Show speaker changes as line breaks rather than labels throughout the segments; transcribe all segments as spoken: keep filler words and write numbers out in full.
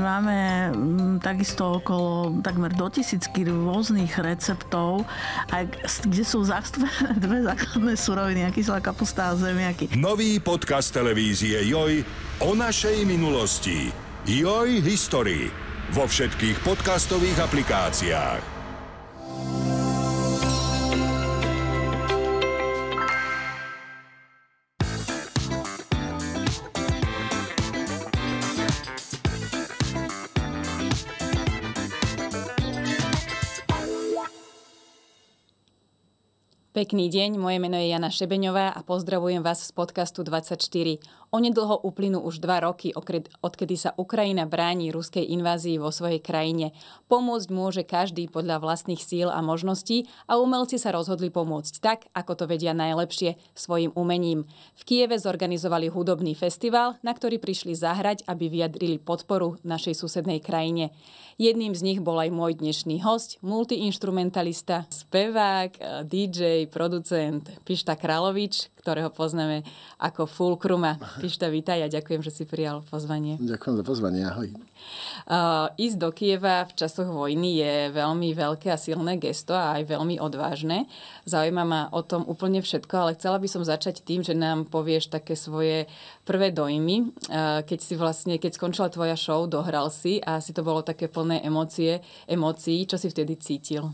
máme m, takisto okolo takmer do tisícky rôznych receptov, a kde sú zastúpené dve základné suroviny, kyselá kapusta a zemiaky.
Nový podcast televízie Joj o našej minulosti. Joj History vo všetkých podcastových aplikáciách.
Pekný deň, moje meno je Jana Šebeňová a pozdravujem vás z podcastu dvadsaťštyri. Onedlho uplynú už dva roky, odkedy sa Ukrajina bráni ruskej invázii vo svojej krajine. Pomôcť môže každý podľa vlastných síl a možností a umelci sa rozhodli pomôcť tak, ako to vedia najlepšie, svojim umením. V Kieve zorganizovali hudobný festival, na ktorý prišli zahrať, aby vyjadrili podporu našej susednej krajine. Jedným z nich bol aj môj dnešný hosť, multiinstrumentalista, spevák, dý džej, producent Pišta Královič, ktorého poznáme ako Fulkruma. Pišta, vítaj a ďakujem, že si prijal pozvanie.
Ďakujem za pozvanie, ahoj.
Uh, ísť do Kieva v časoch vojny je veľmi veľké a silné gesto a aj veľmi odvážne. Zaujíma ma o tom úplne všetko, ale chcela by som začať tým, že nám povieš také svoje prvé dojmy. Uh, keď si vlastne, keď skončila tvoja show, dohral si a asi to bolo také plné emócie, emócií. Čo si vtedy cítil?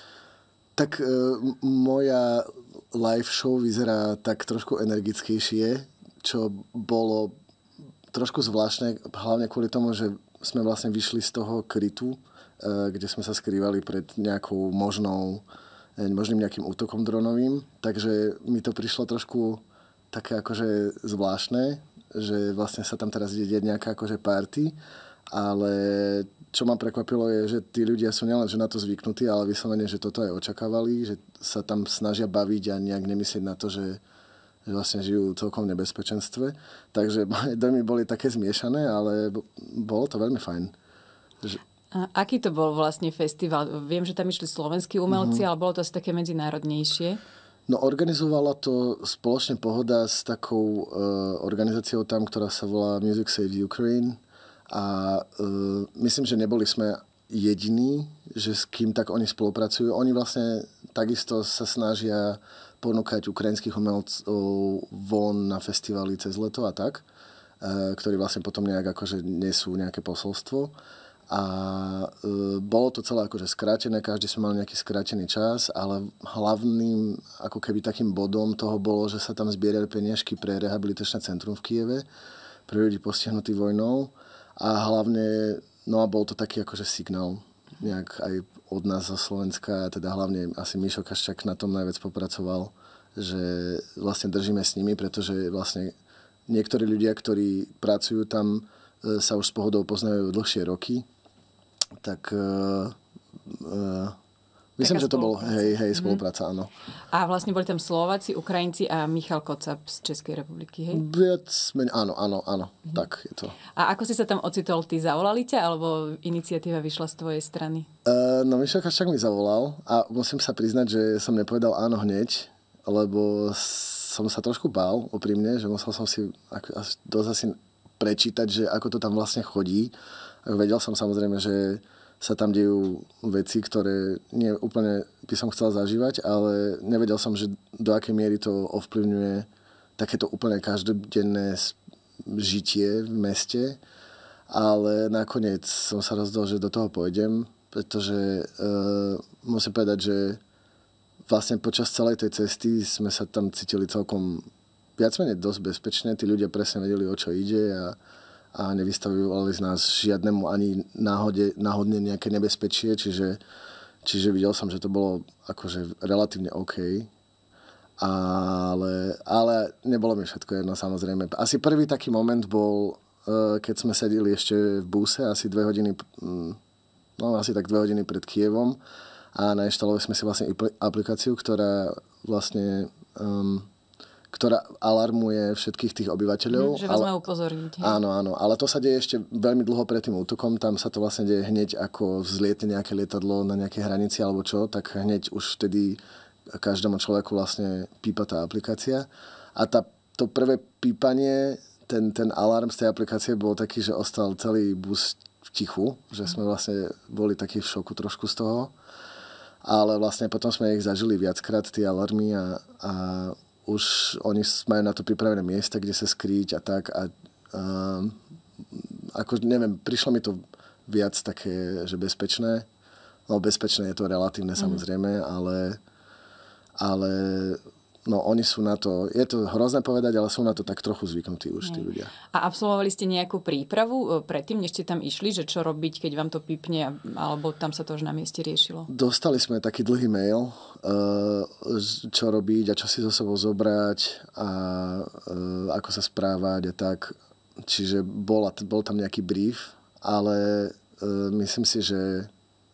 Tak e, moja live show vyzerá tak trošku energickejšie, čo bolo trošku zvláštne, hlavne kvôli tomu, že sme vlastne vyšli z toho krytu, e, kde sme sa skrývali pred nejakou možnou, e, možným nejakým útokom dronovým. Takže mi to prišlo trošku také akože zvláštne, že vlastne sa tam teraz ide nejaká akože party, ale čo ma prekvapilo je, že tí ľudia sú nielen že na to zvyknutí, ale vyslovene, že toto aj očakávali, že sa tam snažia baviť a nejak nemyslieť na to, že, že vlastne žijú celkom v nebezpečenstve. Takže moje dojmy boli také zmiešané, ale bolo to veľmi fajn. Že...
A aký to bol vlastne festival? Viem, že tam išli slovenskí umelci, mm-hmm. ale bolo to asi také medzinárodnejšie.
No organizovala to spoločne Pohoda s takou uh, organizáciou tam, ktorá sa volá Music Save Ukraine. A uh, myslím, že neboli sme jediní, že s kým tak oni spolupracujú. Oni vlastne takisto sa snažia ponúkať ukrajinských umelcov von na festivály cez leto a tak, uh, ktorí vlastne potom nejak akože nesú nejaké posolstvo. A uh, bolo to celé akože skrátené, každý sme mali nejaký skrátený čas, ale hlavným ako keby takým bodom toho bolo, že sa tam zbierali peniažky pre rehabilitačné centrum v Kieve, pre ľudí postihnutých vojnou. A hlavne, no a bol to taký akože signál nejak aj od nás zo Slovenska, teda hlavne asi Mišo Kaščák na tom najviac popracoval, že vlastne držíme s nimi, pretože vlastne niektorí ľudia, ktorí pracujú tam, sa už s Pohodou poznajú dlhšie roky, tak uh, uh, myslím, že to bol hej, hej, spolupráca, áno.
A vlastne boli tam Slováci, Ukrajinci a Michal Kocab z Českej republiky, hej?
Viac menej, áno, áno, áno, mm. tak je to.
A ako si sa tam ocitol? Ty zavolali ťa, alebo iniciatíva vyšla z tvojej strany? Uh,
no, Michal Kaščák mi zavolal a musím sa priznať, že som nepovedal áno hneď, lebo som sa trošku bál, úprimne, že musel som si až dosť asi prečítať, že ako to tam vlastne chodí. Vedel som samozrejme, že sa tam dejú veci, ktoré nie úplne by som chcel zažívať, ale nevedel som, že do akej miery to ovplyvňuje takéto úplne každodenné žitie v meste. Ale nakoniec som sa rozhodol, že do toho pôjdem, pretože uh, musím povedať, že vlastne počas celej tej cesty sme sa tam cítili celkom viac menej dosť bezpečne. Tí ľudia presne vedeli, o čo ide a a nevystavovali z nás žiadnemu ani náhode, náhodne nejaké nebezpečie, čiže, čiže videl som, že to bolo akože relatívne OK. Ale, ale nebolo mi všetko jedno, samozrejme. Asi prvý taký moment bol, keď sme sedeli ešte v buse, asi dve hodiny, no asi tak dve hodiny pred Kievom a nainštalovali sme si vlastne aplikáciu, ktorá vlastne... Um, ktorá alarmuje všetkých tých obyvateľov.
Mm, že vás má upozorniť.
Áno, áno, ale to sa deje ešte veľmi dlho pred tým útokom. Tam sa to vlastne deje hneď, ako vzlietne nejaké lietadlo na nejakej hranici alebo čo, tak hneď už vtedy každému človeku vlastne pípa tá aplikácia. A tá, to prvé pípanie, ten, ten alarm z tej aplikácie bol taký, že ostal celý bus v tichu, že sme vlastne boli takí v šoku trošku z toho. Ale vlastne potom sme ich zažili viackrát, tie alarmy a, a už oni majú na to pripravené miesta, kde sa skrýť a tak. A, a ako, neviem, prišlo mi to viac také, že bezpečné. No bezpečné je to relatívne, mm. samozrejme, ale, ale no oni sú na to, je to hrozné povedať, ale sú na to tak trochu zvyknutí už, tí ľudia.
A absolvovali ste nejakú prípravu predtým, než ste tam išli, že čo robiť, keď vám to pípne, alebo tam sa to už na mieste riešilo?
Dostali sme taký dlhý mail, uh, čo robiť a čo si so sebou zobrať a uh, ako sa správať a tak. Čiže bola, bol tam nejaký brief, ale uh, myslím si, že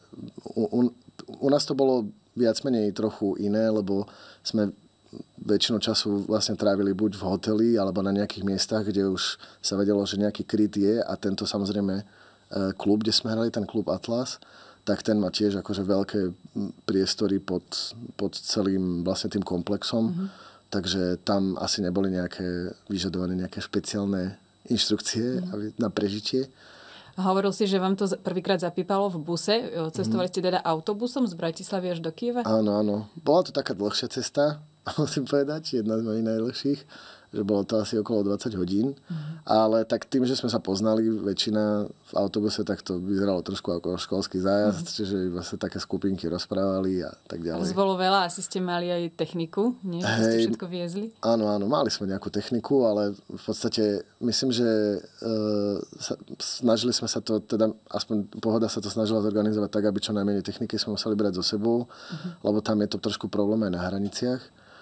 u, u, u nás to bolo viac menej trochu iné, lebo sme väčšinu času vlastne trávili buď v hoteli alebo na nejakých miestach, kde už sa vedelo, že nejaký kryt je a tento samozrejme klub, kde sme hrali, ten klub Atlas, tak ten má tiež akože veľké priestory pod, pod celým vlastne tým komplexom, mm-hmm. takže tam asi neboli nejaké vyžadované nejaké špeciálne inštrukcie mm-hmm. na prežitie.
Hovoril si, že vám to prvýkrát zapípalo v buse. Cestovali ste teda autobusom z Bratislavy až do Kyjeva?
Áno, áno. Bola to taká dlhšia cesta, musím povedať, jedna z mojich najdlhších, že bolo to asi okolo dvadsať hodín. Mm-hmm. Ale tak tým, že sme sa poznali, väčšina v autobuse, tak to vyzeralo trošku ako školský zájazd, mm-hmm. čiže iba sa také skupinky rozprávali a tak ďalej.
Zvolo veľa, asi ste mali aj techniku, nie? Že ste všetko viezli?
Áno, áno, mali sme nejakú techniku, ale v podstate myslím, že uh, sa, snažili sme sa to, teda aspoň Pohoda sa to snažila zorganizovať tak, aby čo najmenej techniky sme museli brať so sebou, mm-hmm. lebo tam je to trošku problém aj na hraniciach.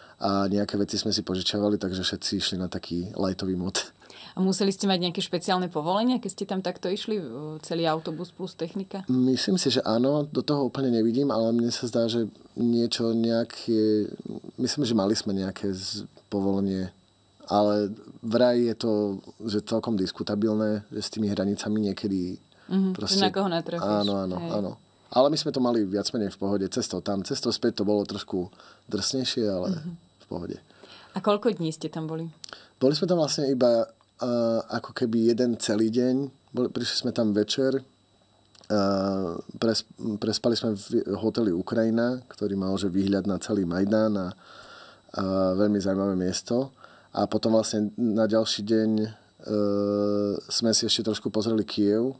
A nejaké veci sme si požičiavali, takže všetci išli na taký lightový mod.
A museli ste mať nejaké špeciálne povolenia, keď ste tam takto išli, celý autobus plus technika?
Myslím si, že áno, do toho úplne nevidím, ale mne sa zdá, že niečo nejaké, myslím, že mali sme nejaké povolenie, ale vraj je to, že celkom diskutabilné, že s tými hranicami niekedy
mm-hmm, proste... Na koho natrafíš.
Áno, áno, Hej. áno. Ale my sme to mali viac menej v pohode. Cestou tam, cestou späť to bolo trošku drsnejšie, ale mm-hmm. v pohode.
A koľko dní ste tam boli?
Boli sme tam vlastne iba uh, ako keby jeden celý deň. Boli, prišli sme tam večer. Uh, pres, prespali sme v hoteli Ukrajina, ktorý mal že výhľad na celý Majdan a, a veľmi zaujímavé miesto. A potom vlastne na ďalší deň uh, sme si ešte trošku pozreli Kyjev.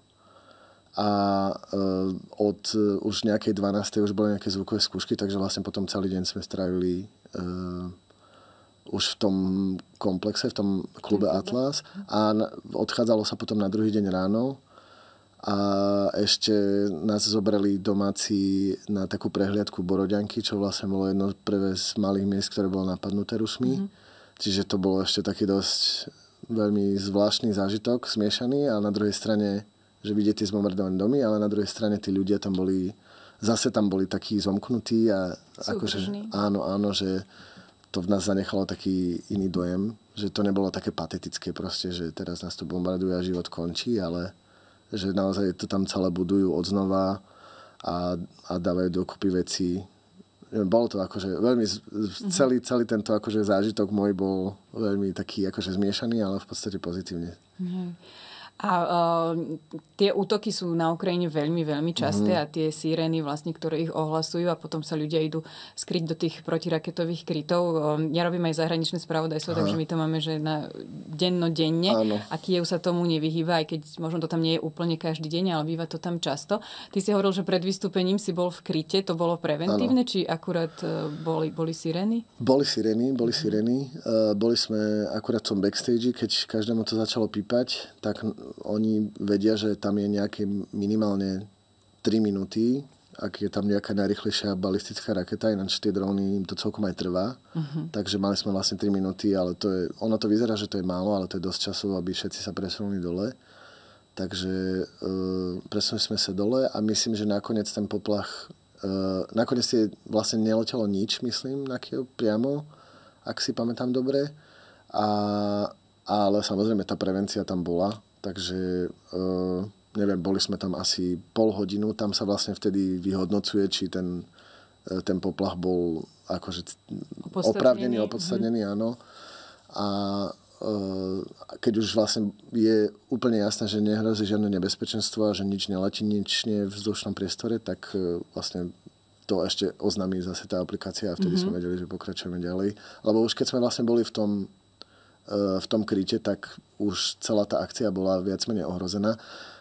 A uh, od uh, už nejakej dvanástej už boli nejaké zvukové skúšky, takže vlastne potom celý deň sme strávili uh, už v tom komplexe, v tom klube Atlas a na, odchádzalo sa potom na druhý deň ráno a ešte nás zobrali domáci na takú prehliadku Boroďanky, čo vlastne bolo jedno prvé z malých miest, ktoré bolo napadnuté Rusmi. Mm-hmm. Čiže to bolo ešte taký dosť veľmi zvláštny zážitok, smiešaný a na druhej strane že vidíte zbombardované domy, ale na druhej strane tí ľudia tam boli, zase tam boli takí zomknutí a akože, áno, áno, že to v nás zanechalo taký iný dojem, že to nebolo také patetické proste, že teraz nás to bombarduje a život končí, ale že naozaj to tam celé budujú odznova a, a dávajú dokupy veci. Bolo to akože veľmi, celý, celý tento akože zážitok môj bol veľmi taký akože zmiešaný, ale v podstate pozitívne.
Mhm. A uh, tie útoky sú na Ukrajine veľmi, veľmi časté mm. a tie sirény vlastne, ktoré ich ohlasujú a potom sa ľudia idú skryť do tých protiraketových krytov. Um, ja robím aj zahraničné spravodajstvo, Aha. takže my to máme, že na denno-denne Áno. a Kyjev sa tomu nevyhýba, aj keď možno to tam nie je úplne každý deň, ale býva to tam často. Ty si hovoril, že pred vystúpením si bol v kryte, to bolo preventívne, Áno. či akurát uh, boli, boli sirény?
Boli sirény, boli sirény. Uh, boli sme akurát v tom backstage, keď každému to začalo pípať, tak oni vedia, že tam je nejaké minimálne tri minúty, ak je tam nejaká najrychlejšia balistická raketa, ináč tie dróny, im to celkom aj trvá. Uh-huh. Takže mali sme vlastne tri minúty, ale to je, ono to vyzerá, že to je málo, ale to je dosť času, aby všetci sa presunuli dole. Takže uh, presunuli sme sa dole a myslím, že nakoniec ten poplach, uh, nakoniec je vlastne neletelo nič, myslím, na Kyjev priamo, ak si pamätám dobre. A, ale samozrejme tá prevencia tam bola. Takže, uh, neviem, boli sme tam asi pol hodinu, tam sa vlastne vtedy vyhodnocuje, či ten, uh, ten poplach bol akože oprávnený, opodstatnený, mm-hmm. áno. A keď už vlastne je úplne jasné, že nehrozí žiadne nebezpečenstvo a že nič neletí, nič nie je v vzdušnom priestore, tak vlastne to ešte oznámí zase tá aplikácia a vtedy mm-hmm. sme vedeli, že pokračujeme ďalej. Lebo už keď sme vlastne boli v tom, v tom kryte, tak už celá tá akcia bola viac menej ohrozená.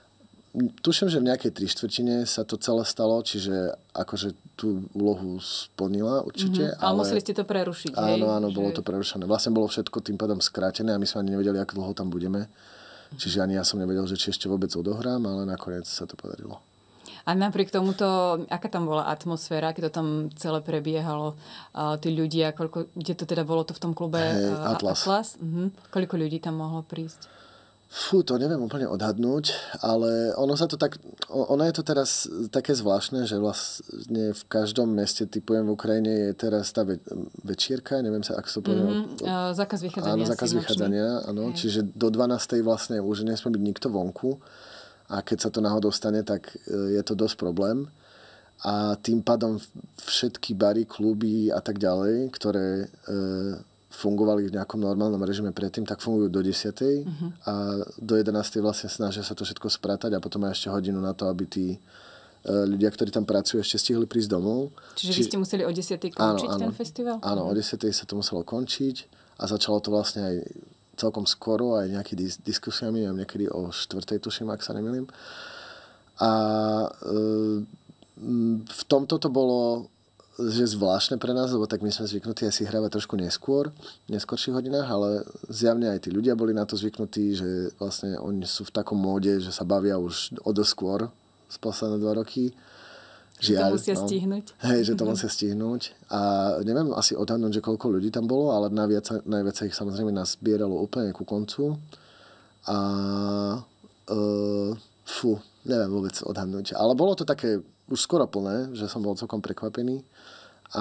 Tuším, že v nejakej tri štvrtine sa to celé stalo, čiže akože tú úlohu splnila určite.
Mm-hmm. Ale, ale museli ste to prerušiť,
áno, hej? Áno, áno,
že...
bolo to prerušené. Vlastne bolo všetko tým pádom skrátené a my sme ani nevedeli, ako dlho tam budeme. Mm-hmm. Čiže ani ja som nevedel, že či ešte vôbec odohrám, ale nakoniec sa to podarilo.
A napriek tomuto, aká tam bola atmosféra, keď to tam celé prebiehalo, uh, tí ľudia, koľko, kde to teda bolo to v tom klube
hey,
uh,
Atlas.
Atlas? Uh-huh. Koľko ľudí tam mohlo prísť?
Fú, to neviem úplne odhadnúť, ale ono sa to tak, ono je to teraz také zvláštne, že vlastne v každom meste, typujem v Ukrajine, je teraz tá ve- večierka, neviem sa, ako sa to povie.
Mm-hmm. Uh, zákaz vychádzania.
Áno, zákaz vychádzania, áno. Okay. Čiže do dvanástej vlastne už nesmie byť nikto vonku a keď sa to náhodou stane, tak je to dosť problém. A tým pádom všetky bary, kluby a tak ďalej, ktoré e, fungovali v nejakom normálnom režime predtým, tak fungujú do desiatej uh-huh. a do jedenástej vlastne snažia sa to všetko spratať a potom aj ešte hodinu na to, aby tí uh, ľudia, ktorí tam pracujú, ešte stihli prísť domov.
Čiže Či... vy ste museli o desiatej končiť áno, áno. ten festival?
Áno, o desiatej sa to muselo končiť a začalo to vlastne aj celkom skoro, aj nejakými dis- diskusiami, aj niekedy o štvrtej tuším, ak sa nemýlim. A uh, v tomto to bolo že zvláštne pre nás, lebo tak my sme zvyknutí aj si hrávať trošku neskôr, v neskorších hodinách, ale zjavne aj tí ľudia boli na to zvyknutí, že vlastne oni sú v takom móde, že sa bavia už o doskôr z posledné dva roky.
Žiaľ, že to musia
no,
stihnúť.
Hej, že to mm-hmm. musia stihnúť. A neviem asi odhadnúť, že koľko ľudí tam bolo, ale najviac, najviac ich samozrejme nás zbieralo úplne ku koncu. A uh, fú, neviem vôbec odhadnúť. Ale bolo to také už skoro plné, že som bol celkom prekvapený. A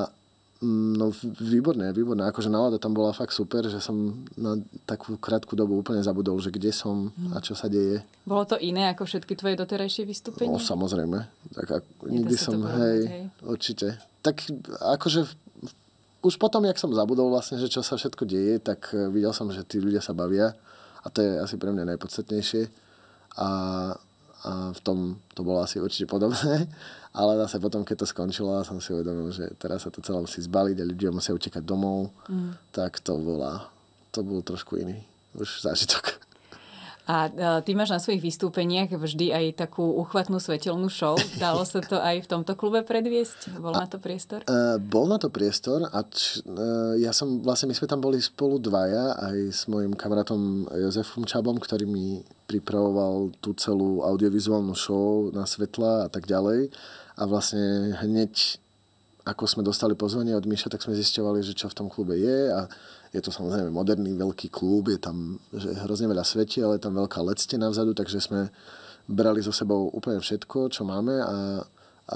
no výborné, výborné. Akože nálada tam bola fakt super, že som na takú krátku dobu úplne zabudol, že kde som a čo sa deje.
Bolo to iné ako všetky tvoje doterajšie vystúpenia?
No samozrejme. Tak, nikdy som, hej, hej, určite. Tak akože už potom, jak som zabudol vlastne, že čo sa všetko deje, tak videl som, že tí ľudia sa bavia a to je asi pre mňa najpodstatnejšie. A a v tom to bolo asi určite podobné, ale zase potom, keď to skončilo a som si uvedomil, že teraz sa to celé musí zbaliť a ľudia musia utekať domov, mm. tak to bola, to bol trošku iný už zážitok.
A ty máš na svojich vystúpeniach vždy aj takú uchvatnú svetelnú show. Dalo sa to aj v tomto klube predviesť? Bol na to priestor?
Uh, bol na to priestor a č, uh, ja som, vlastne my sme tam boli spolu dvaja aj s mojim kamarátom Jozefom Čabom, ktorý mi pripravoval tú celú audiovizuálnu show na svetla a tak ďalej. A vlastne hneď ako sme dostali pozvanie od Miša, tak sme zisťovali, že čo v tom klube je a je to samozrejme moderný veľký klub, je tam že hrozne veľa svetiel, ale je tam veľká el é dé stena vzadu, takže sme brali so sebou úplne všetko, čo máme a, a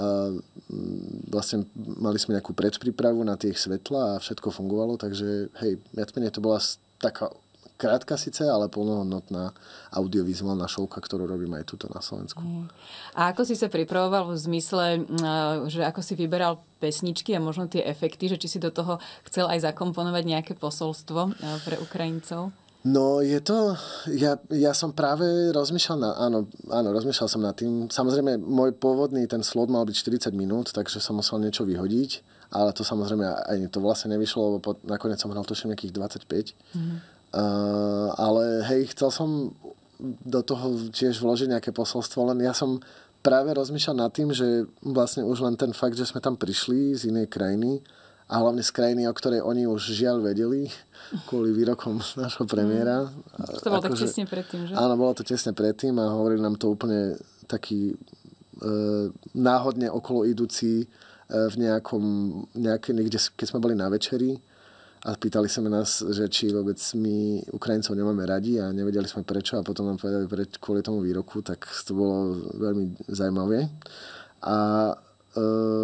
vlastne mali sme nejakú predprípravu na tie svetla a všetko fungovalo, takže hej, viac menej to bola taká krátka síce, ale plnohodnotná audiovizuálna šovka, ktorú robím aj tuto na Slovensku.
A ako si sa pripravoval v zmysle, že ako si vyberal pesničky a možno tie efekty, že či si do toho chcel aj zakomponovať nejaké posolstvo pre Ukrajincov?
No je to, ja, ja som práve rozmýšľal, na, áno, áno, rozmýšľal som nad tým. Samozrejme, môj pôvodný ten slot mal byť štyridsať minút, takže som musel niečo vyhodiť, ale to samozrejme aj to vlastne nevyšlo, lebo po, nakoniec som hral tuším nejakých dvadsaťpäť. Mm-hmm. Uh, ale hej, chcel som do toho tiež vložiť nejaké posolstvo, len ja som práve rozmýšľal nad tým, že vlastne už len ten fakt, že sme tam prišli z inej krajiny a hlavne z krajiny, o ktorej oni už žiaľ vedeli kvôli výrokom nášho premiéra.
Mm. To bolo tak tesne predtým, že?
Áno, bolo to tesne predtým a hovorili nám to úplne taký uh, náhodne okolo idúci uh, v nejakom, nejaké, niekde, keď sme boli na večeri a pýtali sa nás, že či vôbec my Ukrajincov nemáme radi a nevedeli sme prečo a potom nám povedali preč kvôli tomu výroku, tak to bolo veľmi zaujímavé. A e,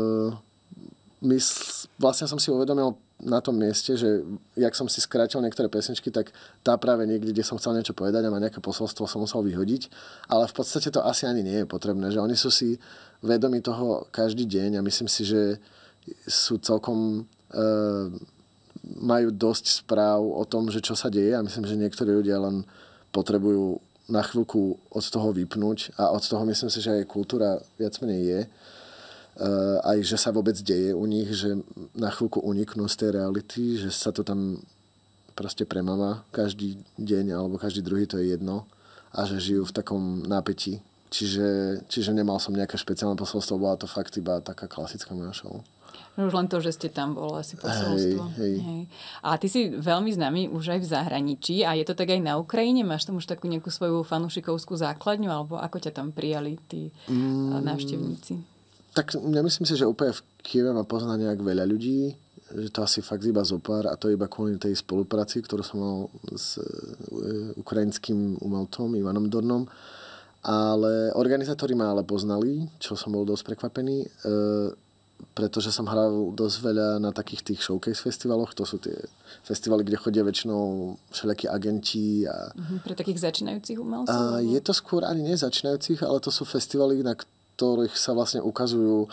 mysl, vlastne som si uvedomil na tom mieste, že jak som si skrátil niektoré pesničky, tak tá práve niekde, kde som chcel niečo povedať a má nejaké posolstvo, som musel vyhodiť, ale v podstate to asi ani nie je potrebné, že oni sú si vedomi toho každý deň a myslím si, že sú celkom e, majú dosť správ o tom, že čo sa deje a myslím, že niektorí ľudia len potrebujú na chvíľku od toho vypnúť a od toho myslím si, že aj kultúra viac menej je. Uh, aj že sa vôbec deje u nich, že na chvíľku uniknú z tej reality, že sa to tam proste premáva každý deň alebo každý druhý, to je jedno a že žijú v takom nápätí. Čiže, čiže nemal som nejaké špeciálne posolstvo, bola to fakt iba taká klasická moja show.
Už len to, že ste tam bol asi posolstvo.
Hej, hej.
Hej. A ty si veľmi známy už aj v zahraničí a je to tak aj na Ukrajine? Máš tam už takú nejakú svoju fanúšikovskú základňu alebo ako ťa tam prijali tí mm. návštevníci?
Tak ja myslím si, že úplne v Kyjeve ma pozná nejak veľa ľudí, že to asi fakt iba zopár a to iba kvôli tej spolupráci, ktorú som mal s ukrajinským umelcom Ivanom Dornom. Ale organizátori ma ale poznali, čo som bol dosť prekvapený, e, pretože som hral dosť veľa na takých tých showcase festivaloch. To sú tie festivaly, kde chodia väčšinou všelijakí agenti. A,
uh-huh, pre takých začínajúcich umelcov?
A je to skôr ani nie začínajúcich, ale to sú festivaly, na ktorých sa vlastne ukazujú,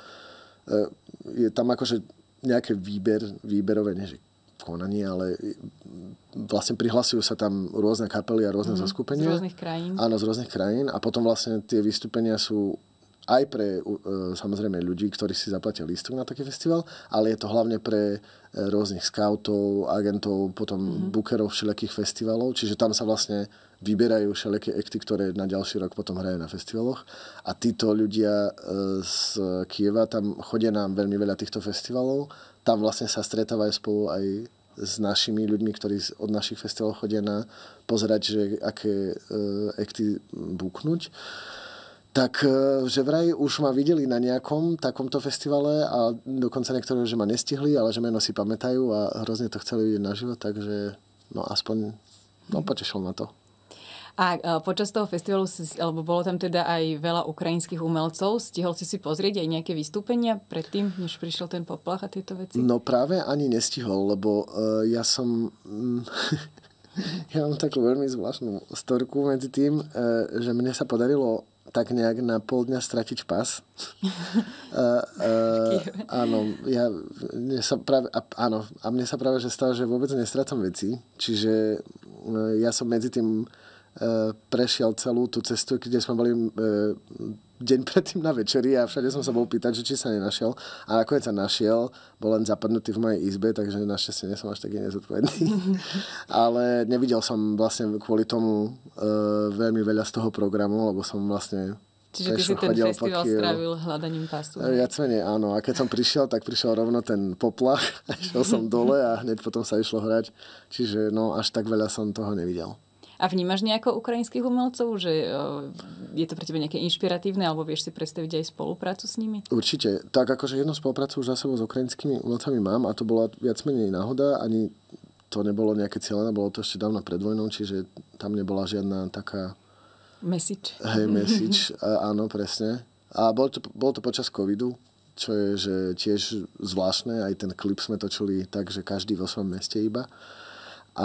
je tam akože nejaké výber, výberové, nie že konanie, ale vlastne prihlasujú sa tam rôzne kapely a rôzne mm, zoskupenia.
Z rôznych krajín.
Áno, z rôznych krajín a potom vlastne tie vystúpenia sú aj pre samozrejme ľudí, ktorí si zaplatia lístok na taký festival, ale je to hlavne pre rôznych scoutov, agentov, potom mm-hmm. bookerov všelijakých festivalov, čiže tam sa vlastne vyberajú všelijaké akty, ktoré na ďalší rok potom hrajú na festivaloch. A títo ľudia z Kyjeva tam chodia na veľmi veľa týchto festivalov, tam vlastne sa stretávajú spolu aj s našimi ľuďmi, ktorí od našich festivalov chodia na pozerať, že aké akty buknúť. Tak, že vraj už ma videli na nejakom takomto festivale a dokonca niektorí, že ma nestihli, ale že meno si pamätajú a hrozne to chceli vidieť naživo, takže no aspoň no, potešil ma to.
A počas toho festivalu, alebo bolo tam teda aj veľa ukrajinských umelcov, stihol si si pozrieť aj nejaké vystúpenia predtým, než prišiel ten poplach a tieto veci?
No práve ani nestihol, lebo uh, ja som... ja mám takú veľmi zvláštnu storku medzi tým, uh, že mne sa podarilo tak nejak na pol dňa stratiť pas. uh, uh, áno, ja, mne sa práve, a, áno, a mne sa práve že stalo, že vôbec nestracam veci. Čiže uh, ja som medzi tým uh, prešiel celú tú cestu, kde sme boli uh, deň predtým na večeri a všade som sa bol pýtať, že či sa nenašiel. A nakoniec sa našiel, bol len zapadnutý v mojej izbe, takže našťastie nie som až taký nezodpovedný. Ale nevidel som vlastne kvôli tomu uh, veľmi veľa z toho programu, lebo som vlastne...
Čiže ty si ten festival strávil hľadaním pasu.
Viac menej, áno. A keď som prišiel, tak prišiel rovno ten poplach. A išiel som dole a hneď potom sa išlo hrať. Čiže no, až tak veľa som toho nevidel.
A vnímaš nejako ukrajinských umelcov, že je to pre teba nejaké inšpiratívne, alebo vieš si predstaviť aj spoluprácu s nimi?
Určite. Tak akože jednu spoluprácu už za sebou s ukrajinskými umelcami mám a to bola viac menej náhoda. Ani to nebolo nejaké cieľené, bolo to ešte dávno pred vojnou, čiže tam nebola žiadna taká...
Message.
Hej, message. A, áno, presne. A bol to, bol to počas covidu, čo je že tiež zvláštne. Aj ten klip sme točili tak, že každý vo svojom meste iba. A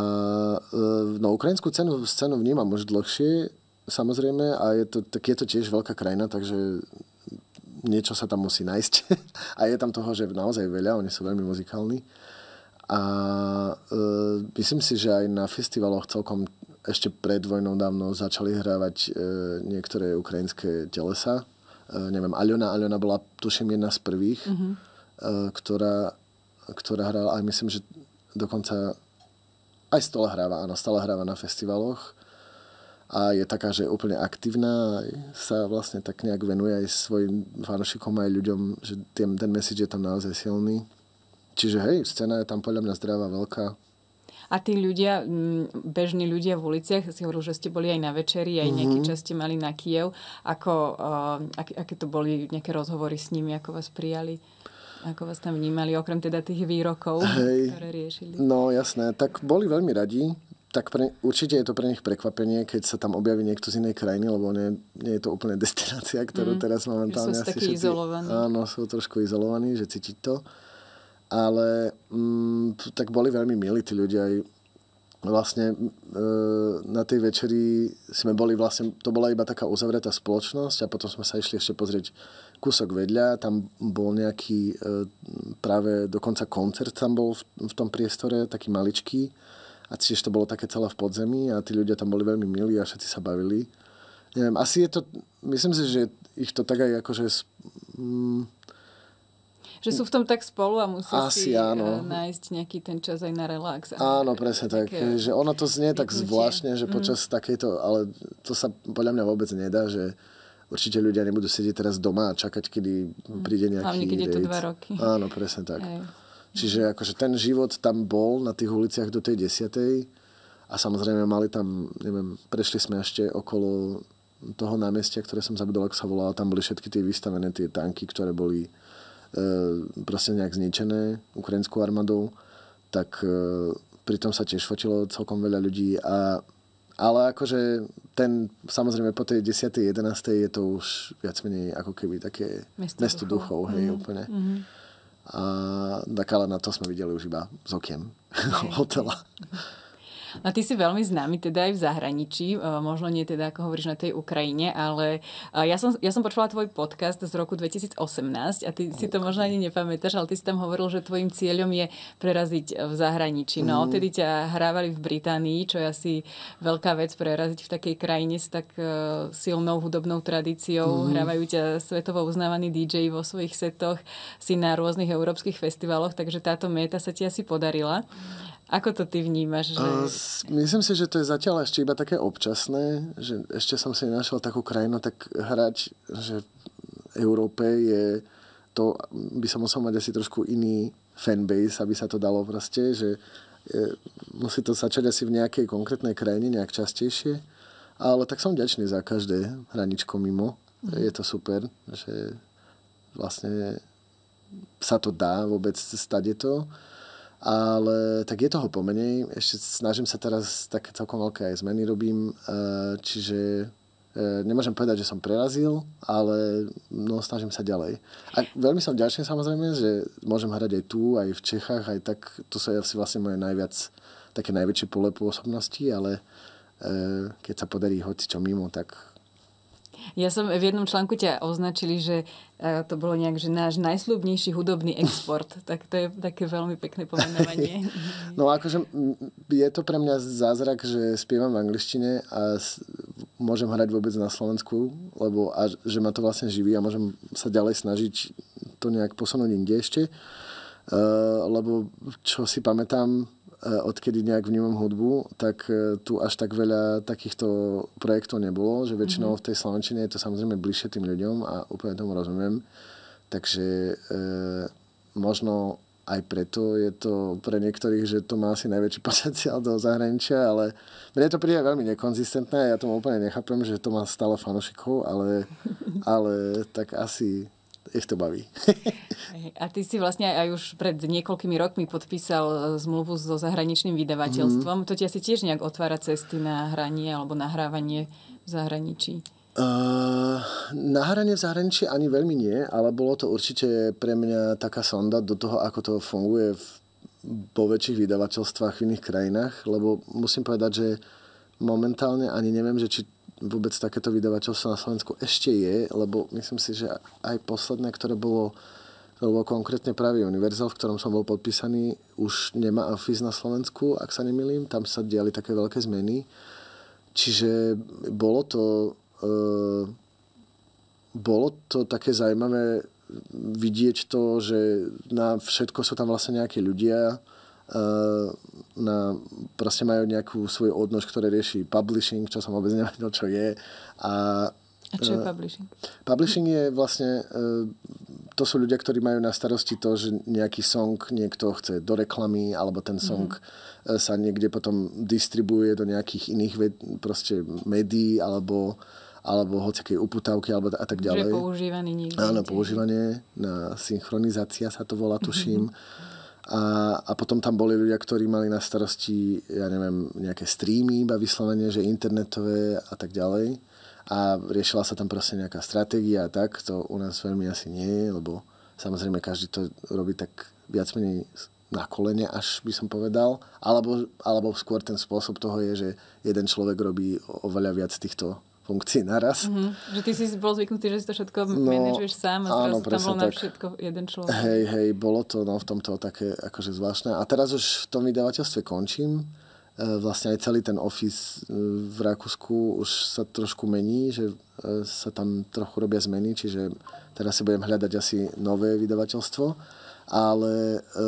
no, ukrajinskú cenu, scénu vnímam už dlhšie, samozrejme, a je to, tak je to tiež veľká krajina, takže niečo sa tam musí nájsť. A je tam toho, že naozaj veľa, oni sú veľmi muzikálni. A e, myslím si, že aj na festivaloch celkom ešte pred vojnou dávno začali hrávať e, niektoré ukrajinské telesa. E, neviem, Aľona, Aľona bola, tuším, jedna z prvých, mm-hmm. e, ktorá, ktorá hrala, aj myslím, že dokonca aj stále hráva, áno, stále hráva na festivaloch a je taká, že je úplne aktívna a sa vlastne tak nejak venuje aj svojim fanúšikom aj ľuďom, že ten, ten message je tam naozaj silný. Čiže hej, scéna je tam podľa mňa zdravá, veľká.
A tí ľudia, bežní ľudia v uliciach, si hovoril, že ste boli aj na večeri, aj nejaký čas ste mali na Kyjev. Ako, uh, ak, aké to boli nejaké rozhovory s nimi, ako vás prijali? Ako vás tam vnímali, okrem teda tých výrokov, hej, ktoré riešili?
No jasné, tak boli veľmi radi. Tak pre, určite je to pre nich prekvapenie, keď sa tam objaví niekto z inej krajiny, lebo nie, nie je to úplne destinácia, ktorú mm. teraz momentálne
asi
všetci...
izolovaní.
Áno, sú trošku izolovaní, že cítiť to. Ale mm, tak boli veľmi milí tí ľudia. Aj vlastne e, na tej večeri sme boli vlastne, to bola iba taká uzavretá spoločnosť a potom sme sa išli ešte pozrieť kúsok vedľa. Tam bol nejaký e, práve dokonca koncert tam bol v, v tom priestore, taký maličký. A tiež to bolo také celé v podzemí a tí ľudia tam boli veľmi milí a všetci sa bavili. Neviem, asi je to, myslím si, že ich to tak aj akože... Mm,
že sú v tom tak spolu a musia
asi
si
áno.
nájsť nejaký ten čas aj na relax.
Áno, presne tak. Že ono to znie tak zvláštne, že počas mm. takejto, ale to sa podľa mňa vôbec nedá, že určite ľudia nebudú sedieť teraz doma a čakať, kedy príde nejaký
hlavne, keď
date.
Je to dva roky.
Áno, presne tak.
Hej.
Čiže akože ten život tam bol na tých uliciach do tej desiatej a samozrejme mali tam, neviem, prešli sme ešte okolo toho námestia, ktoré som zabudol, ako sa volalo, tam boli všetky tie vystavené tie tanky, ktoré boli e, proste nejak zničené ukrajinskou armádou, tak e, pritom sa tiež fotilo celkom veľa ľudí a ale akože ten, samozrejme po tej desiatej jedenástej je to už viac menej ako keby také mesto, mesto duchov, duchov hej, mm-hmm. úplne. Mm-hmm. A tak ale na to sme videli už iba z okien hotela.
A ty si veľmi známy teda aj v zahraničí, možno nie teda, ako hovoríš, na tej Ukrajine, ale ja som, ja som počula tvoj podcast z roku dvetisíc osemnásť a ty si to možno ani nepamätáš, ale ty si tam hovoril, že tvojim cieľom je preraziť v zahraničí. No odtedy ťa hrávali v Británii, čo je asi veľká vec preraziť v takej krajine s tak silnou hudobnou tradíciou. Mm. Hrávajú ťa svetovo uznávaní dí džeji vo svojich setoch, si na rôznych európskych festivaloch, takže táto méta sa ti asi podarila. Ako to ty vnímaš? Že...
Uh, myslím si, že to je zatiaľ ešte iba také občasné, že ešte som si nenašiel takú krajinu, tak hrať, že v Európe je to, by som musel mať asi trošku iný fanbase, aby sa to dalo proste, že je, musí to začať asi v nejakej konkrétnej krajine, nejak častejšie, ale tak som vďačný za každé hraničko mimo. Mm. Je to super, že vlastne sa to dá vôbec stať to. Ale tak je toho pomenej. Ešte snažím sa teraz, tak celkom veľké aj zmeny robím, čiže nemôžem povedať, že som prerazil, ale no, snažím sa ďalej. A veľmi som vďačný samozrejme, že môžem hrať aj tu, aj v Čechách, aj tak, to sú asi vlastne moje najviac, také najväčšie pole pôsobnosti, ale keď sa podarí hoci čo mimo, tak...
Ja som v jednom článku ťa označili, že to bolo nejak, že náš najsľubnejší hudobný export. Tak to je také veľmi pekné pomenovanie.
No akože je to pre mňa zázrak, že spievam v angličtine a môžem hrať vôbec na Slovensku, lebo a že ma to vlastne živí a môžem sa ďalej snažiť to nejak posunúť inde ešte. Uh, lebo čo si pamätám, odkedy nejak vnímam hudbu, tak tu až tak veľa takýchto projektov nebolo, že väčšinou v tej slovenčine je to samozrejme bližšie tým ľuďom a úplne tomu rozumiem. Takže e, možno aj preto je to pre niektorých, že to má asi najväčší potenciál do zahraničia, ale mne to príde veľmi nekonzistentné a ja tomu úplne nechápem, že to má stále fanúšikov, ale, ale tak asi... ich to baví.
A ty si vlastne aj už pred niekoľkými rokmi podpísal zmluvu so zahraničným vydavateľstvom. Mm. To ti asi tiež nejak otvára cesty na hranie alebo nahrávanie v zahraničí?
Uh, nahranie v zahraničí ani veľmi nie, ale bolo to určite pre mňa taká sonda do toho, ako to funguje v, vo väčších vydavateľstvách v iných krajinách, lebo musím povedať, že momentálne ani neviem, že či vôbec takéto vydavateľstvo na Slovensku ešte je, lebo myslím si, že aj posledné, ktoré bolo, ktoré bolo konkrétne práve Universal, v ktorom som bol podpísaný, už nemá Afis na Slovensku, ak sa nemýlim. Tam sa diali také veľké zmeny. Čiže bolo to uh, bolo to také zaujímavé vidieť to, že na všetko sú tam vlastne nejakí ľudia, na, proste majú nejakú svoju odnož, ktoré rieši publishing, čo som vôbec nevedel, čo je. A,
a čo je publishing?
Publishing je vlastne, to sú ľudia, ktorí majú na starosti to, že nejaký song niekto chce do reklamy, alebo ten song mm-hmm. sa niekde potom distribuuje do nejakých iných proste médií, alebo alebo hociakej uputávky, alebo a tak ďalej.
Že je používaný niekde.
Áno, používanie na synchronizácia sa to volá, tuším. Mm-hmm. A, a potom tam boli ľudia, ktorí mali na starosti, ja neviem, nejaké streamy, iba vyslovene, že internetové a tak ďalej. A riešila sa tam proste nejaká stratégia a tak. To u nás veľmi asi nie je, lebo samozrejme každý to robí tak viac menej na kolene, až by som povedal. Alebo, alebo skôr ten spôsob toho je, že jeden človek robí oveľa viac týchto funkcií naraz.
Mm-hmm. Že ty si bol zvyknutý, že si to všetko no, manažuješ sám a
áno,
teraz tam bol na
tak.
všetko jeden človek.
Hej, hej, bolo to no, v tomto také akože zvláštne. A teraz už v tom vydavateľstve končím. E, vlastne aj celý ten office v Rakúsku už sa trošku mení, že e, sa tam trochu robia zmeny, čiže teraz si budem hľadať asi nové vydavateľstvo. Ale e,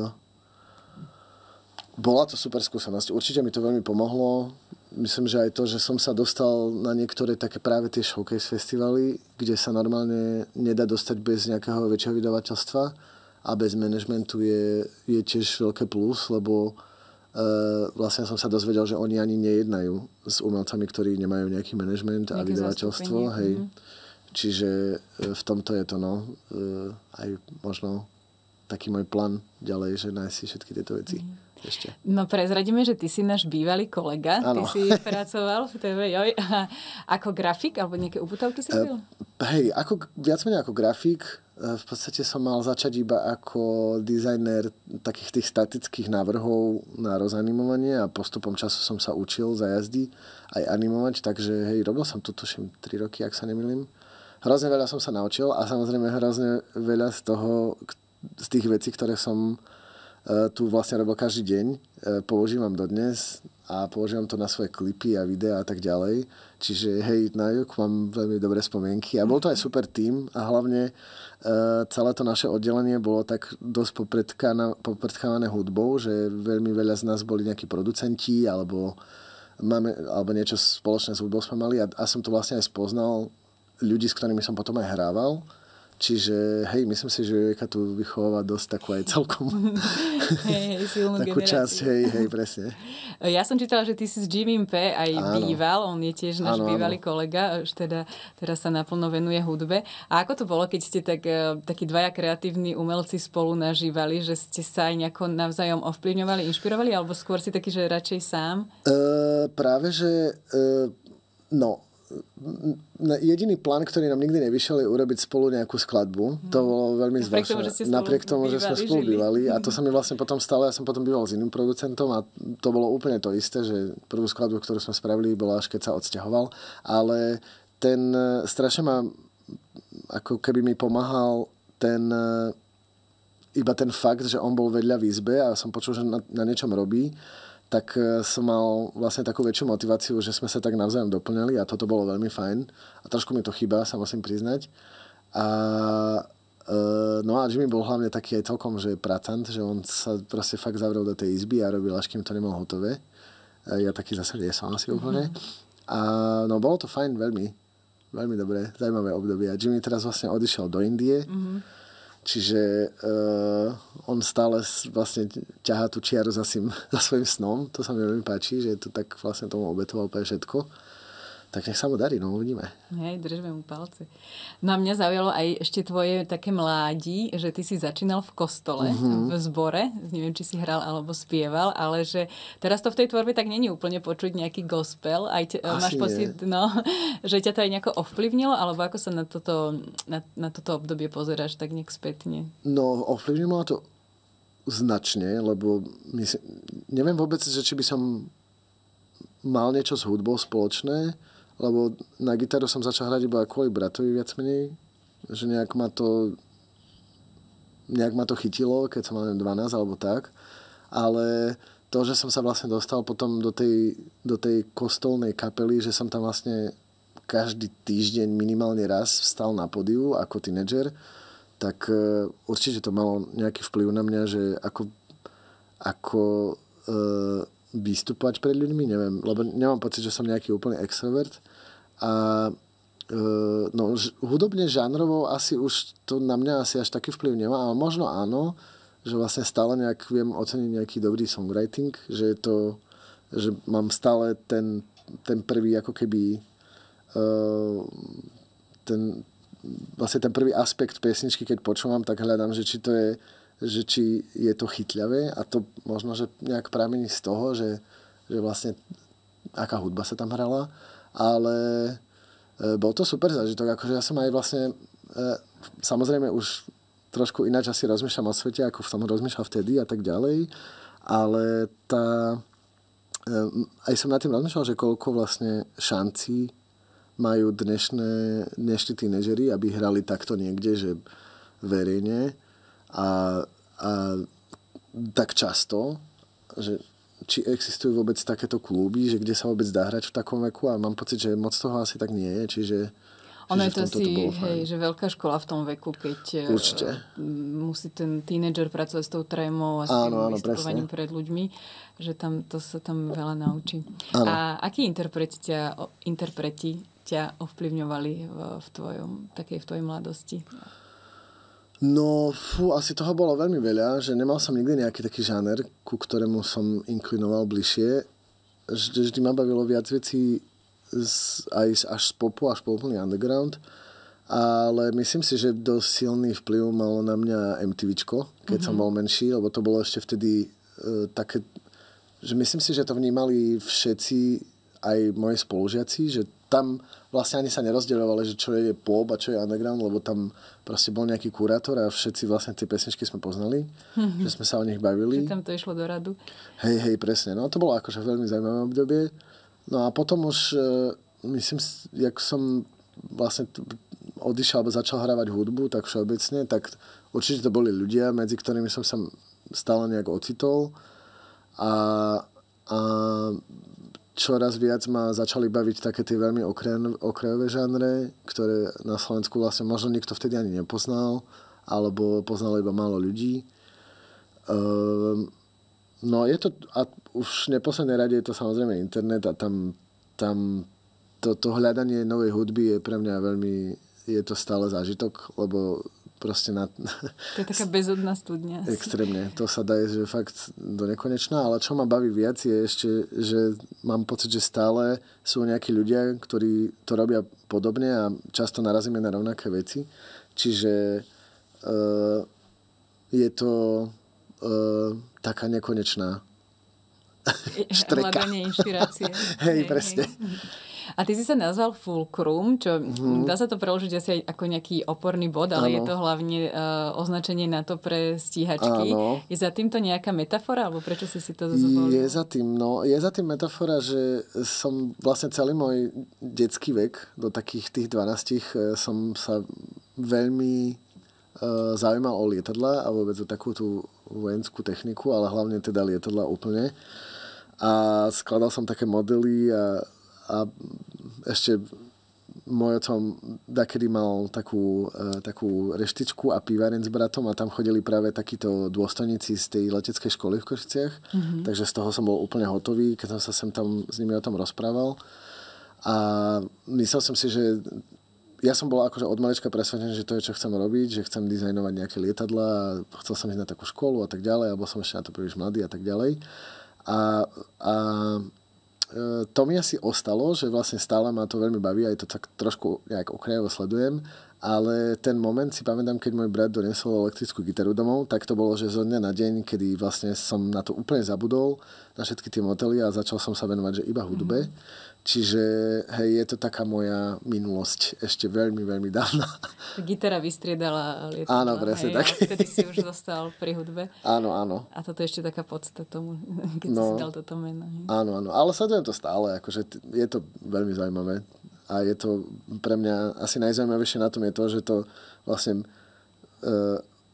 bola to super skúsenosť. Určite mi to veľmi pomohlo. Myslím, že aj to, že som sa dostal na niektoré také práve tie showcase festivaly, kde sa normálne nedá dostať bez nejakého väčšieho vydavateľstva a bez manažmentu je, je tiež veľké plus, lebo e, vlastne som sa dozvedel, že oni ani nejednajú s umelcami, ktorí nemajú nejaký manažment a vydavateľstvo. Hej. Mm-hmm. Čiže e, v tomto je to no, e, aj možno taký môj plán ďalej, že nájsť si všetky tieto veci. Mm-hmm. Ešte.
No prezradíme, že ty si náš bývalý kolega. Ano. Ty si pracoval v té vé Joj ako grafik, alebo nejaké uputavky si robil?
Uh, hej, ako, viac menej ako grafik. Uh, v podstate som mal začať iba ako dizajner takých tých statických návrhov na rozanimovanie a postupom času som sa učil za jazdy aj animovať, takže hej, robil som to tuším tri roky, ak sa nemýlim. Hrozne veľa som sa naučil a samozrejme hrozne veľa z toho, z tých vecí, ktoré som tu vlastne robil každý deň, používam dodnes a používam to na svoje klipy a videá a tak ďalej. Čiže hej, na Juk mám veľmi dobré spomienky a bol to aj super tím a hlavne celé to naše oddelenie bolo tak dosť popredkávané hudbou, že veľmi veľa z nás boli nejakí producenti alebo, máme, alebo niečo spoločné s hudbou sme mali a, a som to vlastne aj spoznal ľudí, s ktorými som potom aj hrával. Čiže, hej, myslím si, že Jojka tu vychováva dosť takú aj celkom
hej, hej, silnú
takú
generáciu.
časť, hej, hej, presne.
Ja som čítala, že ty si s Jimmy P. aj áno. býval, on je tiež náš áno, bývalý áno. kolega, už teda teraz sa naplno venuje hudbe. A ako to bolo, keď ste tak, takí dvaja kreatívni umelci spolu nažívali, že ste sa aj nejako navzájom ovplyvňovali, inšpirovali, alebo skôr si taký, že radšej sám?
Uh, práve, že uh, no, jediný plán, ktorý nám nikdy nevyšiel, je urobiť spolu nejakú skladbu. Hmm. To bolo veľmi zvláštne. Napriek tomu, že sme spolu bývali. A to sa mi vlastne potom stalo. Ja som potom býval s iným producentom a to bolo úplne to isté, že prvú skladbu, ktorú sme spravili, bola až keď sa odsťahoval. Ale ten strašne ma ako keby mi pomáhal ten iba ten fakt, že on bol vedľa v izbe a som počul, že na, na niečom robí, tak som mal vlastne takú väčšiu motiváciu, že sme sa tak navzájom doplňali a toto bolo veľmi fajn. A trošku mi to chýba, sa musím priznať. A e, no a Jimmy bol hlavne taký aj celkom, že pracant, že on sa proste fakt zavrel do tej izby a robil, až kým to nemal hotové. E, ja taký zase nie som asi úplne. A no bolo to fajn, veľmi. Veľmi dobré, zaujímavé obdobie. A Jimmy teraz vlastne odišiel do Indie. Mm-hmm. Čiže uh, on stále vlastne ťahá tú čiaru za, sim, za svojím snom. To sa mi veľmi páči, že to tak vlastne tomu obetoval úplne všetko. Tak nech sa mu darí, no uvidíme.
Hej, držme mu palce. No a mňa zaujalo aj ešte tvoje také mládí, že ty si začínal v kostole, mm-hmm. v zbore. Neviem, či si hral alebo spieval, ale že teraz to v tej tvorbe tak není úplne počuť nejaký gospel. Aj te, máš pocit, no, že ťa to aj nejako ovplyvnilo, alebo ako sa na toto, na, na toto obdobie pozeráš tak nejak spätne?
No, ovplyvnilo ma to značne, lebo myslím, neviem vôbec, že či by som mal niečo s hudbou spoločné, lebo na gitaru som začal hrať iba kvôli bratovi viac menej, že nejak ma to nejak ma to chytilo, keď som mal dvanásť alebo tak, ale to, že som sa vlastne dostal potom do tej, do tej kostolnej kapely, že som tam vlastne každý týždeň minimálne raz vstal na pódiu ako tínedžer, tak uh, určite to malo nejaký vplyv na mňa, že ako, ako uh, vystupovať pred ľuďmi, neviem, lebo nemám pocit, že som nejaký úplný extrovert a e, no, ž, hudobne, žánrovo asi už to na mňa asi až taký vplyv nemá, ale možno áno, že vlastne stále nejak viem oceniť nejaký dobrý songwriting, že je to, že mám stále ten, ten prvý ako keby e, ten vlastne ten prvý aspekt pesničky, keď počúvam, tak hľadám, že či to je že či je to chytľavé a to možno, že nejak pramení z toho, že, že vlastne aká hudba sa tam hrala, ale e, bol to super zážitok, akože ja som aj vlastne e, samozrejme už trošku ináč asi rozmýšľam o svete, ako som rozmýšľal vtedy a tak ďalej. Ale tá... Aj som nad tým rozmýšľal, že koľko vlastne šancí majú dnešné, dnešní tínežeri, aby hrali takto niekde, že verejne a, a tak často, že či existujú vôbec takéto kluby, že kde sa vôbec dá hrať v takom veku a mám pocit, že moc toho asi tak nie je, čiže
ono je to asi, hej, že veľká škola v tom veku, keď
určite
musí ten tínedžer pracovať s tou trémou a s tým vystupovaním pred ľuďmi, že tam, to sa tam veľa naučí. Áno. A akí interpreti ťa, interpreti ťa ovplyvňovali v, v, tvojom, takej, v tvojej mladosti?
No, fú, asi toho bolo veľmi veľa, že nemal som nikdy nejaký taký žáner, ku ktorému som inklinoval bližšie. Vždy, vždy ma bavilo viac vecí z, aj až z popu, až po úplný underground. Ale myslím si, že dosť silný vplyv malo na mňa MTVčko, keď mm-hmm. som bol menší, lebo to bolo ešte vtedy e, také, že myslím si, že to vnímali všetci, aj moji spolužiaci, že tam vlastne ani sa nerozdeľovali, že čo je pop a čo je underground, lebo tam proste bol nejaký kurátor a všetci vlastne tie pesničky sme poznali, mm-hmm. že sme sa o nich bavili.
Že tam to išlo do radu.
Hej, hej, presne. No to bolo akože veľmi zaujímavé obdobie. No a potom už, myslím, jak som vlastne odišiel alebo začal hrávať hudbu, tak všeobecne, tak určite to boli ľudia, medzi ktorými som sa stále nejak ocitol. A, a čoraz viac ma začali baviť také tie veľmi okrajové žánre, ktoré na Slovensku vlastne možno nikto vtedy ani nepoznal, alebo poznal iba málo ľudí. Um, no je to, a už v neposlednej rade je to samozrejme internet a tam, tam to, to hľadanie novej hudby je pre mňa veľmi, je to stále zážitok, lebo proste na...
To je taká bezodná studňa.
Extrémne. To sa dá že fakt do nekonečná, ale čo ma baví viac je ešte, že mám pocit, že stále sú nejakí ľudia, ktorí to robia podobne a často narazíme na rovnaké veci. Čiže uh, je to uh, taká nekonečná štreka.
Hľadanie inšpirácie.
Hej, hej, presne.
Hej. A ty si sa nazval Fulcrum, čo mm-hmm. dá sa to preložiť asi aj ako nejaký oporný bod, ale ano. Je to hlavne uh, označenie na to pre stíhačky. Ano. Je za tým to nejaká metafora, alebo prečo si si to zvolil?
Je za tým, no, je za tým metafora, že som vlastne celý môj detský vek, do takých tých dvanástich, som sa veľmi uh, zaujímal o lietadlá a vôbec o takú tú vojenskú techniku, ale hlavne teda lietadlá úplne. A skladal som také modely a, a ešte môj ocom dakedy mal takú, uh, takú reštičku a pivaren s bratom a tam chodili práve takíto dôstojníci z tej leteckej školy v Košiciach. Mm-hmm. Takže z toho som bol úplne hotový, keď som sa sem tam s nimi o tom rozprával. A myslel som si, že ja som bol akože od malička presvedčený, že to je, čo chcem robiť, že chcem dizajnovať nejaké lietadlá a chcel som ísť na takú školu a tak ďalej, alebo som ešte na to príliš mladý a tak ďalej. A, a e, to mi asi ostalo, že vlastne stále ma to veľmi baví, aj to tak trošku nejak okrajovo sledujem, ale ten moment si pamätám, keď môj brat doniesol elektrickú gitaru domov, tak to bolo, že zo dňa na deň, kedy vlastne som na to úplne zabudol, na všetky tie motely a začal som sa venovať, že iba hudbe. Mm. Čiže hej, je to taká moja minulosť ešte veľmi, veľmi dávna.
Gitara vystriedala lietadla.
Áno, presne tak.
Vtedy si už zostal pri hudbe.
Áno, áno.
A toto je ešte taká podsta tomu, keď
no,
si dal toto meno.
Áno, áno. Ale sledujem to stále. Akože je to veľmi zaujímavé. A je to pre mňa asi najzaujímavejšie na tom je to, že to vlastne uh,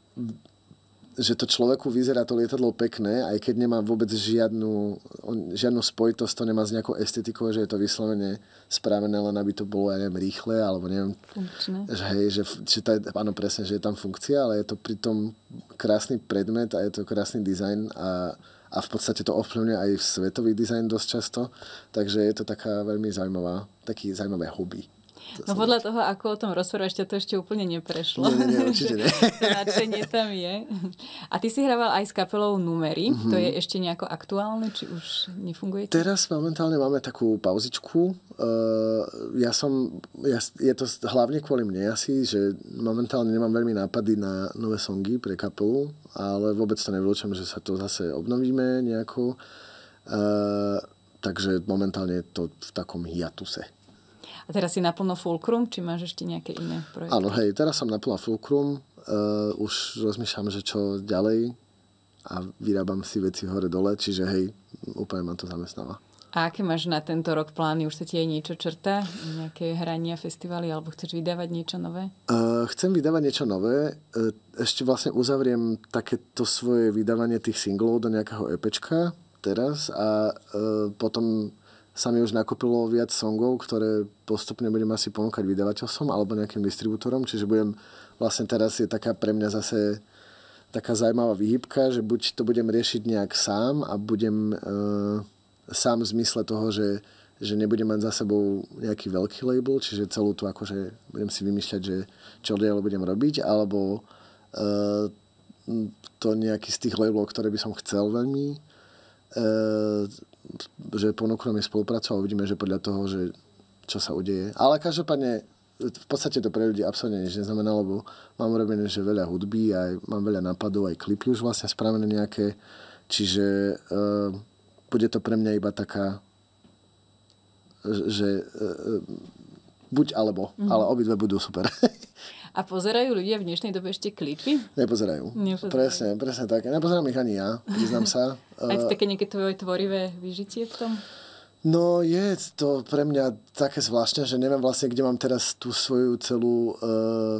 že to človeku vyzerá to lietadlo pekné, aj keď nemá vôbec žiadnu, žiadnu spojitosť, to nemá s nejakou estetikou, že je to vyslovene spravené len aby to bolo, ja neviem, rýchle, alebo neviem.
Funkčné.
Že, hej, že, že to je, áno, presne, že je tam funkcia, ale je to pritom krásny predmet a je to krásny dizajn a, a v podstate to ovplyvňuje aj svetový dizajn dosť často, takže je to taká veľmi zaujímavá, taký zaujímavé hobby.
No podľa toho, ako o tom rozprávaš, ťa to ešte úplne neprešlo.
Nie, nie, nie, určite nie.
To nadšenie tam je. A ty si hrával aj s kapelou Numery. Mm-hmm. To je ešte nejako aktuálne? Či už nefunguje?
Teraz momentálne máme takú pauzičku. Uh, ja som, ja, je to hlavne kvôli mne asi, že momentálne nemám veľmi nápady na nové songy pre kapelu, ale vôbec to nevylučujem, že sa to zase obnovíme nejako. Uh, takže momentálne je to v takom hiatuse.
A teraz si naplno Fulcrum, či máš ešte nejaké iné projekty?
Áno, hej, teraz som naplno Fulcrum. uh, už rozmýšľam, že čo ďalej a vyrábam si veci hore-dole, čiže hej, úplne ma to zamestnáva.
A aké máš na tento rok plány? Už sa ti aj niečo črtá? Nejaké hrania, festivaly? Alebo chceš vydávať niečo nové?
Uh, chcem vydávať niečo nové. Uh, ešte vlastne uzavriem takéto svoje vydávanie tých singlov do nejakého EPčka teraz a uh, potom sa mi už nakopilo viac songov, ktoré postupne budem asi ponúkať vydavateľstvom alebo nejakým distribútorom. Čiže budem, vlastne teraz je taká pre mňa zase taká zaujímavá výhybka, že buď to budem riešiť nejak sám a budem... Uh, sám v zmysle toho, že, že nebudem mať za sebou nejaký veľký label, čiže celú tu akože budem si vymýšľať, že čo ďalej budem robiť, alebo uh, to nejaký z tých labelov, ktoré by som chcel veľmi, uh, že ponúknu mi spoluprácu a uvidíme, že podľa toho, že čo sa udeje. Ale každopádne v podstate to pre ľudí absolútne nič neznamená, lebo mám urobené, že veľa hudby, aj mám veľa nápadov, aj klipy už vlastne spravené nejaké, čiže uh, bude to pre mňa iba taká, že uh, buď alebo, mm. ale obidve budú super.
A pozerajú ľudia v dnešnej dobe ešte klipy?
Nepozerajú. Nepozerajú. Presne, presne tak. Nepozerám ich ani ja, priznám sa.
Aj to také nejaké tvoje tvorivé vyžitie v tom?
No je to pre mňa také zvláštne, že neviem vlastne, kde mám teraz tú svoju celú uh,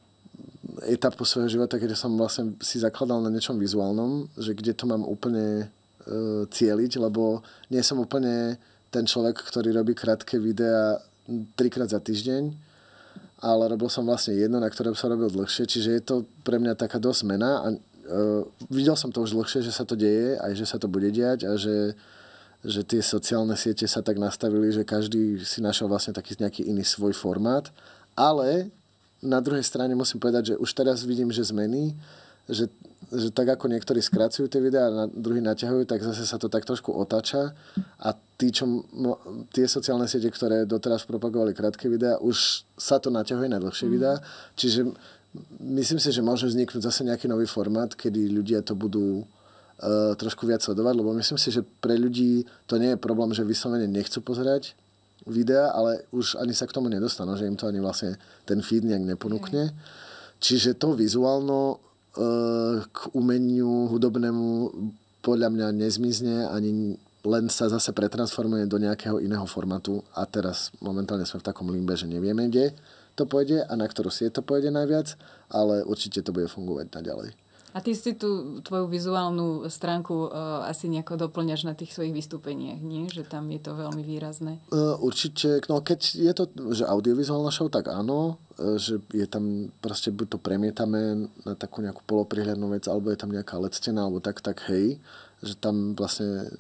etapu svojho života, keď som vlastne si zakladal na niečom vizuálnom, že kde to mám úplne cieliť, lebo nie som úplne ten človek, ktorý robí krátke videá trikrát za týždeň, ale robil som vlastne jedno, na ktorom som robil dlhšie, čiže je to pre mňa taká dosť zmena a uh, videl som to už dlhšie, že sa to deje, aj že sa to bude diať a že, že tie sociálne siete sa tak nastavili, že každý si našiel vlastne taký nejaký iný svoj formát, ale na druhej strane musím povedať, že už teraz vidím, že zmeny, že, že tak ako niektorí skracujú tie videá a na druhý naťahujú, tak zase sa to tak trošku otáča a tí, čo, tie sociálne siete, ktoré doteraz propagovali krátke videá, už sa to naťahuje na dlhšie mm. videá, čiže myslím si, že môže vzniknúť zase nejaký nový formát, kedy ľudia to budú uh, trošku viac sledovať, lebo myslím si, že pre ľudí to nie je problém, že vyslovene nechcú pozerať videá, ale už ani sa k tomu nedostanú, že im to ani vlastne ten feed nejak neponúkne. Mm. Čiže to vizuálno k umeniu hudobnému podľa mňa nezmizne, ani len sa zase pretransformuje do nejakého iného formátu a teraz momentálne sme v takom limbe, že nevieme, kde to pôjde a na ktorú sieť to pôjde najviac, ale určite to bude fungovať naďalej. A
ty si tú tvoju vizuálnu stránku uh, asi nejako doplňaš na tých svojich vystúpeniach, nie? Že tam je to veľmi výrazné.
Uh, určite, no keď je to, že audiovizuálna show, tak áno, uh, že je tam proste, buď to premietame na takú nejakú poloprihľadnú vec, alebo je tam nejaká el é dé stena, alebo tak, tak hej, že tam vlastne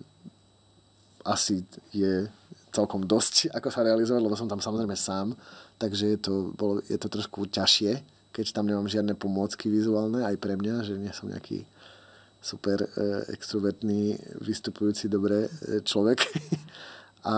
asi je celkom dosť, ako sa realizovať, lebo som tam samozrejme sám, takže je to, bolo, je to trošku ťažšie, keď tam nemám žiadne pomôcky vizuálne, aj pre mňa, že nie som nejaký super e, extrovertný, vystupujúci dobre e, človek. A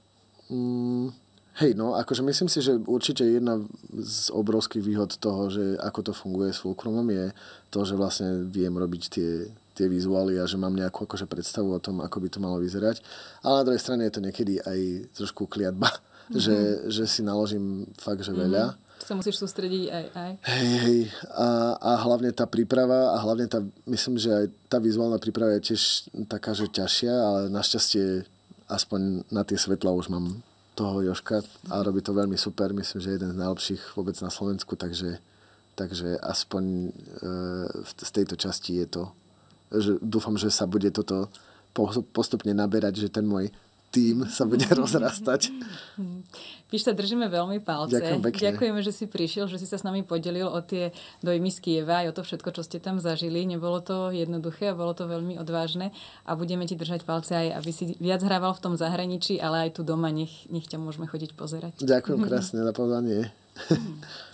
mm, hej, no, akože myslím si, že určite jedna z obrovských výhod toho, že ako to funguje s Fulcrumom, je to, že vlastne viem robiť tie, tie vizuály a že mám nejakú akože predstavu o tom, ako by to malo vyzerať. Ale na druhej strane je to niekedy aj trošku kliatba, mm-hmm. že, že si naložím fakt, že veľa. Mm-hmm.
Sa musíš sústrediť aj, aj.
Hej, hej. A, a hlavne tá príprava a hlavne tá, myslím, že aj tá vizuálna príprava je tiež taká, že ťažšia, ale našťastie aspoň na tie svetla už mám toho Jožka a robí to veľmi super. Myslím, že je jeden z najlepších vôbec na Slovensku, takže, takže aspoň e, z tejto časti je to, že dúfam, že sa bude toto postupne naberať, že ten môj tým sa bude rozrastať.
Píš, sa držíme veľmi palce.
Ďakujem pekne.
Ďakujeme, že si prišiel, že si sa s nami podelil o tie dojmy z Kieva, aj o to všetko, čo ste tam zažili. Nebolo to jednoduché a bolo to veľmi odvážne a budeme ti držať palce aj, aby si viac hrával v tom zahraničí, ale aj tu doma, nech, nech ťa môžeme chodiť pozerať.
Ďakujem krásne za pozvanie.